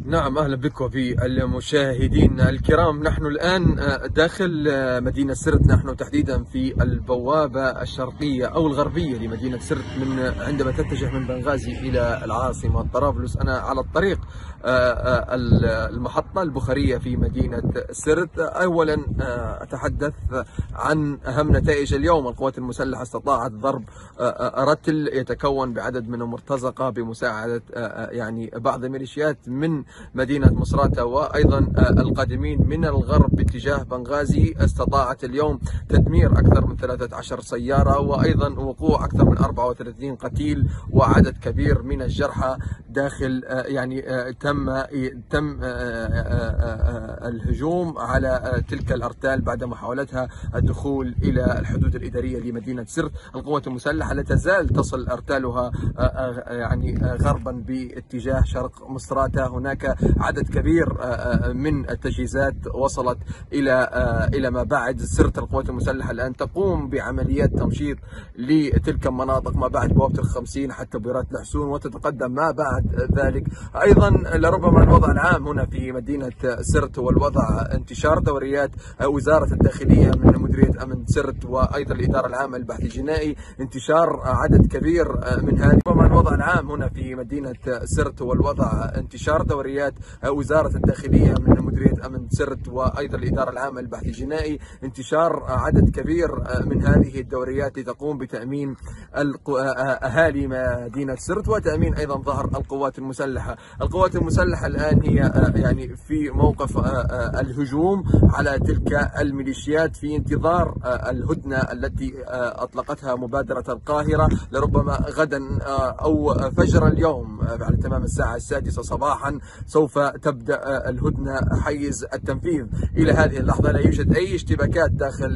نعم، أهلا بك وفي المشاهدين الكرام. نحن الآن داخل مدينة سرت، نحن تحديدا في البوابة الشرقية أو الغربية لمدينة سرت عندما تتجه من بنغازي إلى العاصمة طرابلس. أنا على الطريق المحطة البخارية في مدينة سرت. أولا أتحدث عن أهم نتائج اليوم. القوات المسلحة استطاعت ضرب رتل يتكون بعدد من المرتزقة بمساعدة بعض الميليشيات من مدينة مصراتة، وأيضا القادمين من الغرب باتجاه بنغازي. استطاعت اليوم تدمير أكثر من 13 سيارة، وأيضا وقوع أكثر من 34 قتيل وعدد كبير من الجرحى داخل تم الهجوم على تلك الأرتال بعد محاولتها الدخول إلى الحدود الإدارية لمدينة سرت. القوات المسلحة لا تزال تصل أرتالها غربا باتجاه شرق مصراتة. هناك عدد كبير من التجهيزات وصلت إلى ما بعد سرت. القوات المسلحة الآن تقوم بعمليات تمشيط لتلك المناطق ما بعد بوابة ال50 حتى بويرات الحسون، وتتقدم ما بعد ذلك. أيضا لربما الوضع العام هنا في مدينة سرت هو الوضع انتشار دوريات وزارة الداخلية من مديرية أمن سرت وأيضا الإدارة العامة للبحث الجنائي، انتشار عدد كبير من هذه. ربما الوضع العام هنا في مدينة سرت هو الوضع انتشار دوريات وزارة الداخلية من مديرية أمن سرت وأيضا الإدارة العامة للبحث الجنائي، انتشار عدد كبير من هذه الدوريات لتقوم بتأمين أهالي مدينة سرت وتأمين أيضا ظهر القوات المسلحة. القوات المسلحة الآن هي في موقف الهجوم على تلك الميليشيات في انتظار الهدنة التي أطلقتها مبادرة القاهرة. لربما غدا أو فجر اليوم على تمام الساعة 6 صباحا سوف تبدأ الهدنة حيز التنفيذ. إلى هذه اللحظة لا يوجد أي اشتباكات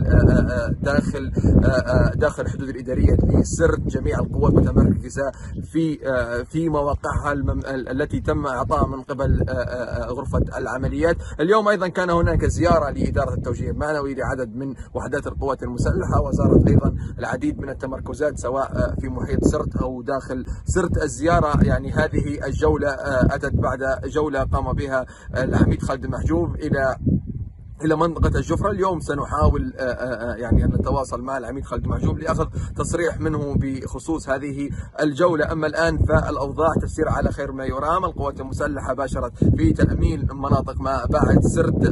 داخل الحدود الإدارية لسرت. جميع القوات متمركزة في مواقعها التي تم إعطائها من قبل غرفة العمليات. اليوم أيضا كان هناك زيارة لإدارة التوجيه المعنوي لعدد من وحدات القوات المسلحة، وزارت أيضا العديد من التمركزات سواء في محيط سرت أو داخل سرت. الزيارة هذه الجولة أتت بعد جولة قام بها العميد خالد المحجوب إلى منطقة الجفرة. اليوم سنحاول أن نتواصل مع العميد خالد المحجوب لأخذ تصريح منه بخصوص هذه الجولة. أما الآن فالأوضاع تسير على خير ما يرام. القوات المسلحة باشرت في تأمين مناطق ما بعد سرت.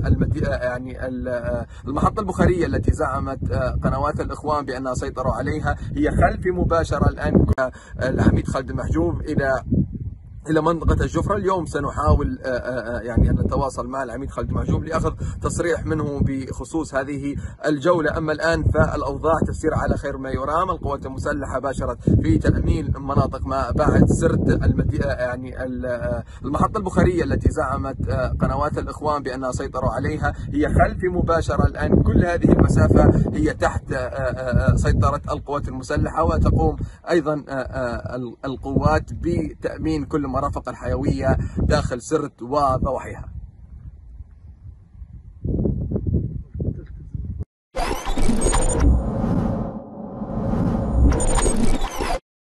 المحطة البخارية التي زعمت قنوات الإخوان بأنها سيطروا عليها هي خلف مباشرة الآن العميد خالد المحجوب إلى منطقة الجفرة. اليوم سنحاول أن نتواصل مع العميد خالد المحجوب لأخذ تصريح منه بخصوص هذه الجولة. أما الآن فالأوضاع تسير على خير ما يرام. القوات المسلحة باشرت في تأمين مناطق ما بعد سرت. المحطة البخارية التي زعمت قنوات الإخوان بأنها سيطروا عليها هي خلف مباشرة الآن. كل هذه المسافة هي تحت سيطرة القوات المسلحة، وتقوم أيضا القوات بتأمين كل المرافق الحيوية داخل سرت وضواحيها.